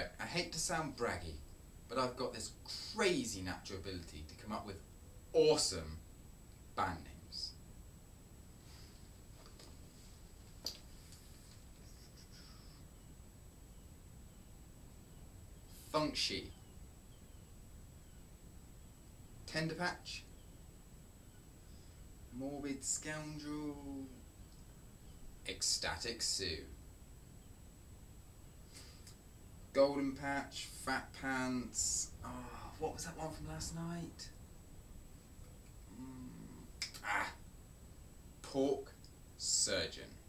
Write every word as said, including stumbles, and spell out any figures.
Right, I hate to sound braggy, but I've got this crazy natural ability to come up with awesome band names. Funkshy, Tender Patch, Morbid Scoundrel, Ecstatic Sue, Golden Patch, Fat Pants. Oh, what was that one from last night? Mm, ah, Pork Surgeon.